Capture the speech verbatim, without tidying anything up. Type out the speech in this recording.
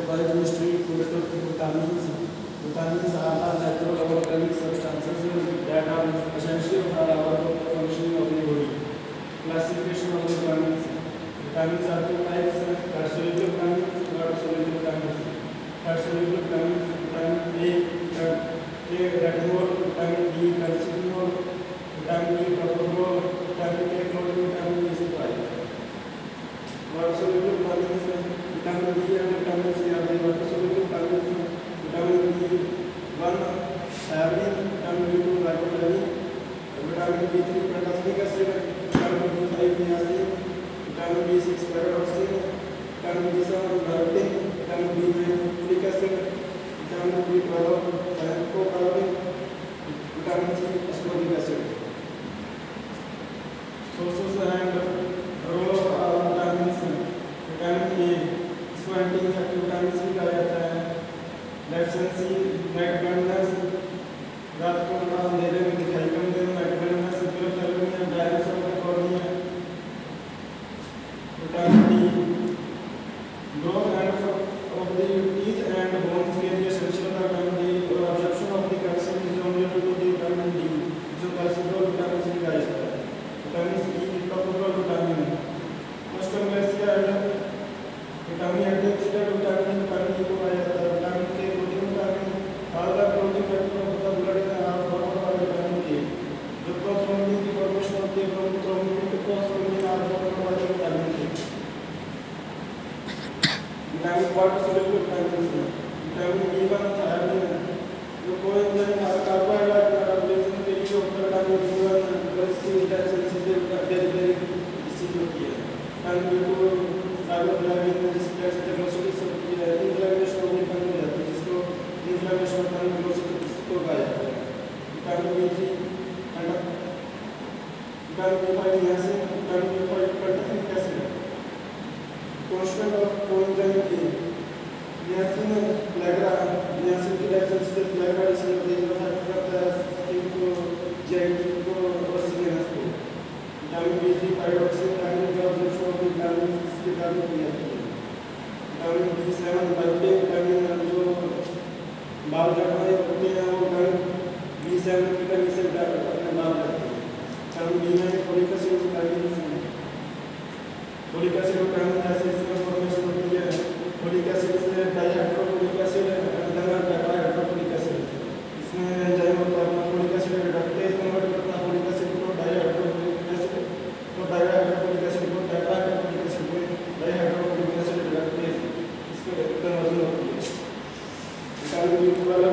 biochemistry, vitamins. Vitamins are the natural organic substances that are essential for our functioning of the body. Classification of the vitamins. Vitamins are two types: fat-soluble vitamins, water-soluble vitamins. Fat-soluble vitamins, vitamin A, A, retinol, vitamin D, calcium, vitamin E, tocopherol, vitamin K, chlorophyll, vitamin B supply. Water-soluble vitamins, vitamin D and vitamin C are the water-soluble vitamins. Vitamin B one, thiamine, vitamin B two, riboflavin, vitamin B three, pantothenic acid, vitamin B five, niacin, vitamin B six, pyridoxine, vitamin B seven, biotin, vitamin B nine, folic acid, vitamin B twelve, cyanocobalamin, vitamin C, ascorbic acid. Sources and role of vitamins. Vitamin A, इसको anti infective vitamin C कहा जाता है। Deficiency, night blindness, रात को अंधेरे में दिखाई कम देना, night blindness, hypothalamia, diabetes of the cornea. Vitamin D, growth and of the teeth and bones के लिए एसेंशियल विटामिन डी और absorption of the calcium is only due to the vitamin D, जो कैल्शियम विटामिन सी कहा जाता है। Vitamin C, topical vitamin, मोस्टोमेसिया and vitamin antioxidant vitamin, vitamin E को पाया जाता है। Vitamin K, protein vitamin, all the protein factor of the blood and are formed by vitamin K. जो थ्रोम्बिन की फॉर्मेशन होती है, थ्रोम्बिन के thrombin are formed by vitamin K. Vitamin water soluble vitamin, vitamin B one, thyroid, जो coenzyme carbohydrate metabolism के लिए होता है। विटामिन बी वन प्लस की सेंसिटिव डेरिवेटिव डिसीज होती है। विटामिन बी टू, राइबोफ्लाविन, जिसकी वेलोसिटी होती है, इन्फ्लेमेशन होने बंद हो जाती है, जिसको इन्फ्लेमेशन होता है, वेलोसिटी को कहा जाता है। Vitamin B three, vitamin B five, niacin, vitamin B five, pantothenic acid, constant of coenzyme के, नियासिन, फ्लैग्रा, नियासिन की डेफिशिएंसी फ्लैग्रा डिसीज होती है, जो अफेक्ट करता है स्किन को, जेआईटी को और सीएनएस को। Vitamin B three, pyridoxine, vitamin का अब्जॉर्प्शन ऑफ विटामिन इसके कारण की जाती है। Vitamin B seven, biotin, vitamin जो बाल झड़ने होते हैं वो विटामिन बी सेवन की कमी से अपने बाल झड़ते हैं। Vitamin B nine, folic acid, vitamin C, folic acid vitamin जैसे इसमें फॉर्मेशन होती है। फोलिक एसिड से डाइहाइड्रोफोलिक एसिड, डाइहाइड्रोफोलिक एसिड, इसमें एंजाइम होता है अपना फोलिक एसिड रिडक्टेज कन्वर्ट करता है फोलिक एसिड को डाइहाइड्रोफोलिक एसिड, तो डाइहाइड्रोफोलिक एसिड को टेट्राहाइड्रोफोलिक एसिड को डाइहाइड्रोफोलिक एसिड रिडक्टेज, इसको कन्वर्जन होती है। Vitamin B twelve